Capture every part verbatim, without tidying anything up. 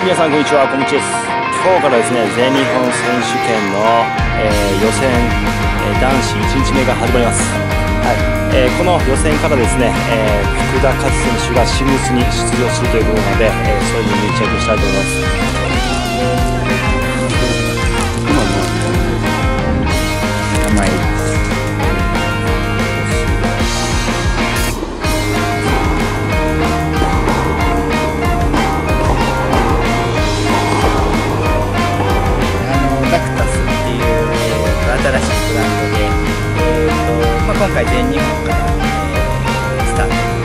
皆さんこんにちは、こんにちはです。今日からですね、全日本選手権の、えー、予選、えー、男子いちにちめが始まります。はい、えー、この予選からですね、えー、福田勝選手がシングルスに出場するということなので、えー、それに密着したいと思います。今の名前新しいブランドで、えーとまあ、今回全日本から、えー、スタート。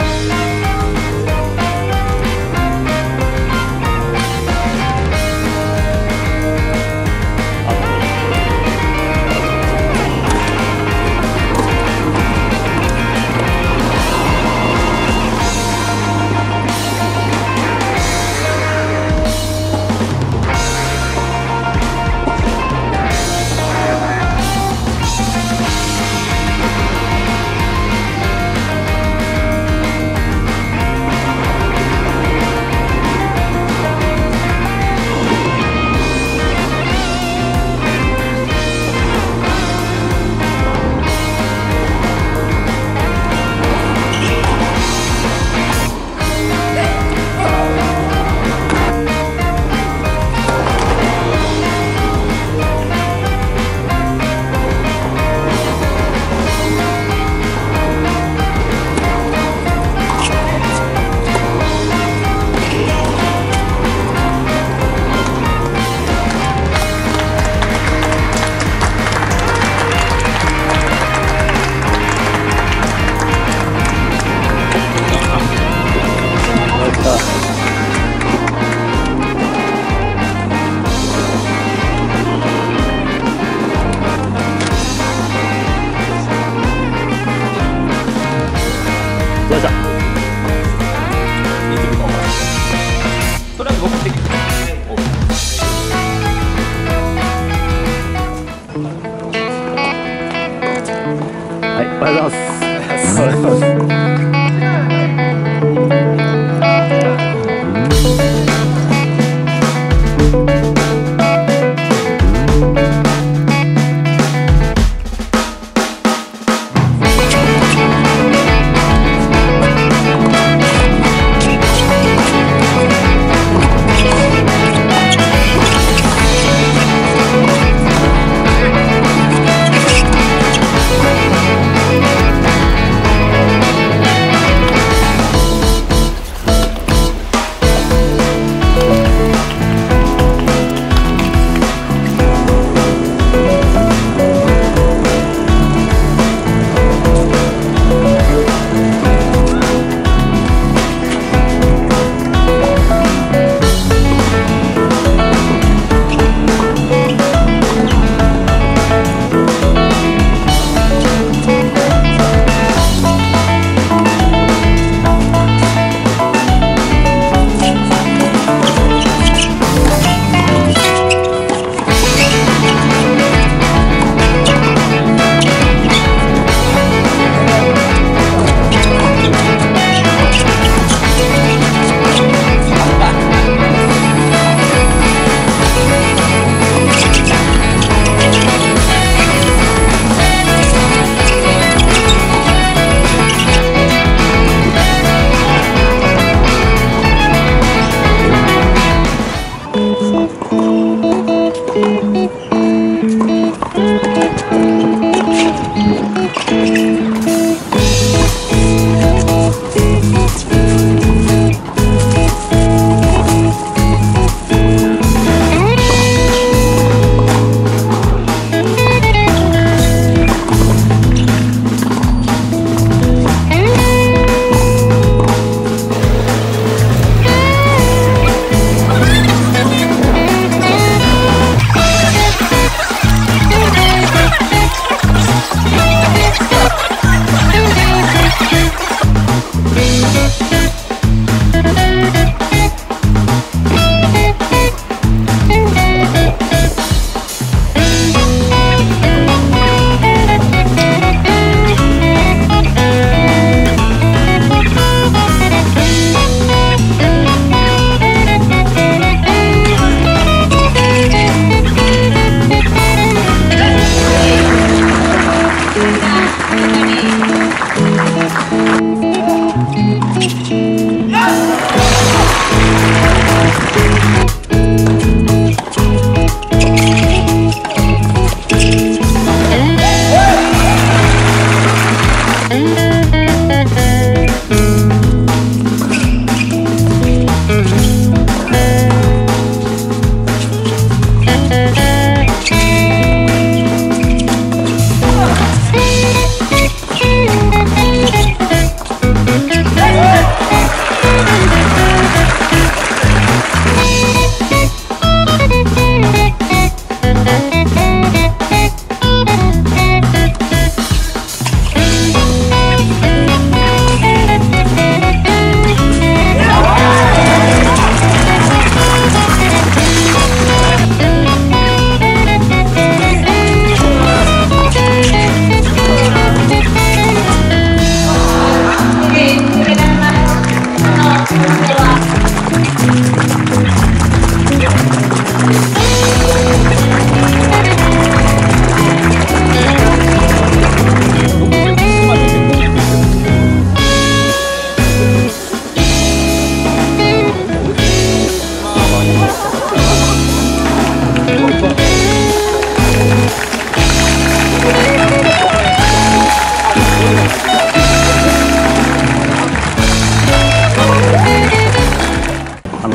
よいしょ。 それは僕的にはい、おはようございます。おはようございます。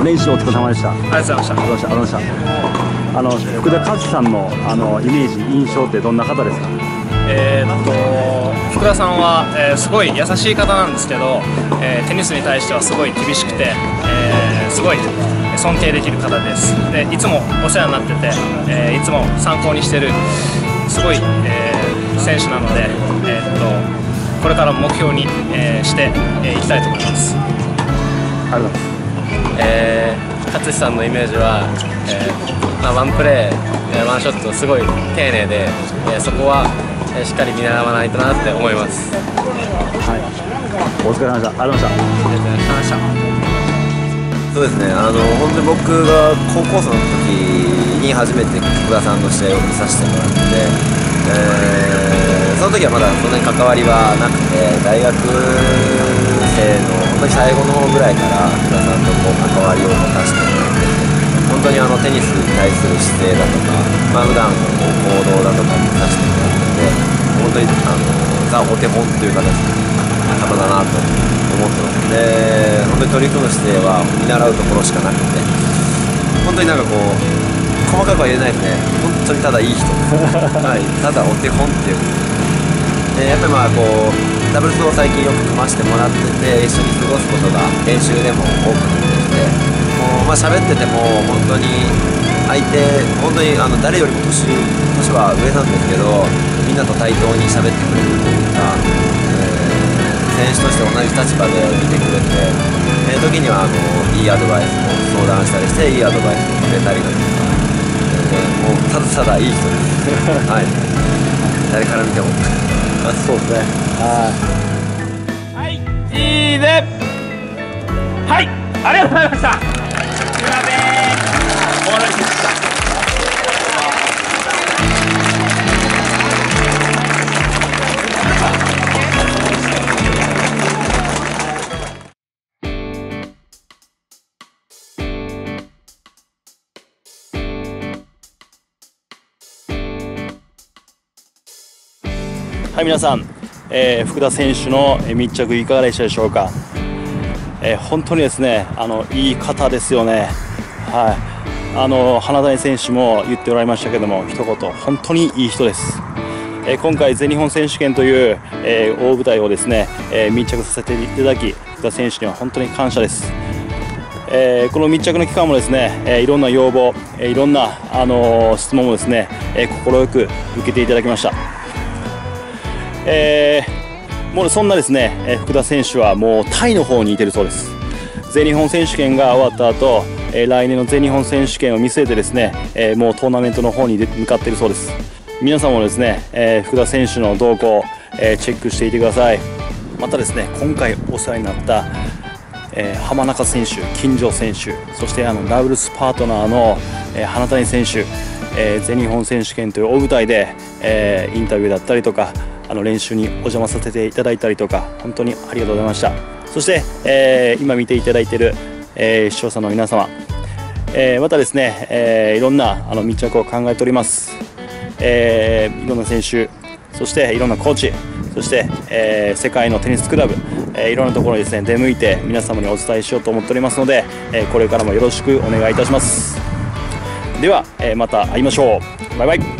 練習お疲れ様でした。 ありがとうございました。 ありがとうございました。あの福田和志さんのあのイメージ印象ってどんな方ですか？ えーっと福田さんは、えーすごい優しい方なんですけど、えーテニスに対してはすごい厳しくて、えーすごい尊敬できる方です。でいつもお世話になってて、えーいつも参考にしてるすごい、えー選手なので、えーっとこれからも目標に、えーしてい、えー、きたいと思います。 ありがとうございます。 えー、勝さんのイメージは、えーまあ、ワンプレー、ワンショットすごい丁寧で、えーそこは、えーしっかり見習わないとなって思います。 はい、お疲れ様でした。ありがとうございました。 そうですね、あの本当に僕が高校生の時に初めて福田さんの試合を見させてもらって、えーその時はまだそんなに関わりはなくて、大学生の本当に最後の方ぐらいから福田さんとこう関わりを持たせてもらって、本当にあのテニスに対する姿勢だとか、まあ、普段のこう行動だとか見させてもらってて、本当にあのザ・お手本という形の方だなと思ってます。で、本当に取り組む姿勢は見習うところしかなくて、本当になんかこう細かくは言えないですね。本当にただいい人はい、ただお手本っていう。でやっぱりまあこうダブルスを最近よく組ませてもらってて、一緒に過ごすことが練習でも多くなってきて、もうまあ喋ってても本当に相手本当にあの誰よりも年年は上なんですけど、みんなと対等に喋ってくれるというか、えー、選手として同じ立場で見てくれて、えー、時にはあのいいアドバイスも相談したりして、いいアドバイスもくれたりだとか、えー、もうただただいい人ですはい、誰から見てもそうですね。はい。 いいね。はい、ありがとうございました。すみません。お待たせしました。 はい、皆さん、えー、福田選手の密着いかがでしたでしょうか。えー、本当にですね、あのいい方ですよね。はい、あの花谷選手も言っておられましたけども、一言本当にいい人です。えー、今回全日本選手権という、えー、大舞台をですね、えー、密着させていただき、福田選手には本当に感謝です。えー、この密着の期間もですね、えー、いろんな要望、えー、いろんな、あのー、質問もですね、えー、快く受けていただきました。えー、もうそんなですね、えー、福田選手はもうタイの方にいてるそうです。全日本選手権が終わった後、えー、来年の全日本選手権を見据えてですね、えー、もうトーナメントの方に向かっているそうです。皆さんもですね、えー、福田選手の動向、えー、チェックしていてください。またですね、今回お世話になった、えー、浜中選手、金城選手、そしてあのダブルスパートナーの、えー、花谷選手、えー、全日本選手権という大舞台で、えー、インタビューだったりとか、あの練習にお邪魔させていただいたりとか、本当にありがとうございました。そして、えー、今見ていただいている、えー、視聴者の皆様、えー、またですね、えー、いろんなあの密着を考えております。えー、いろんな選手、そしていろんなコーチ、そして、えー、世界のテニスクラブ、えー、いろんなところにですね出向いて皆様にお伝えしようと思っておりますので、えー、これからもよろしくお願いいたします。では、えー、また会いましょう。バイバイ。